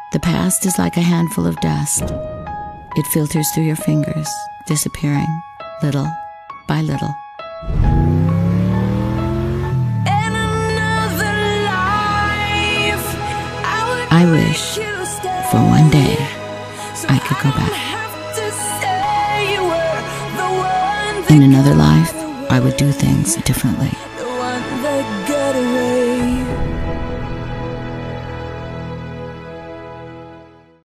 The past is like a handful of dust. It filters through your fingers, disappearing little by little. I wish for one day I could go back. In another life, I would do things differently.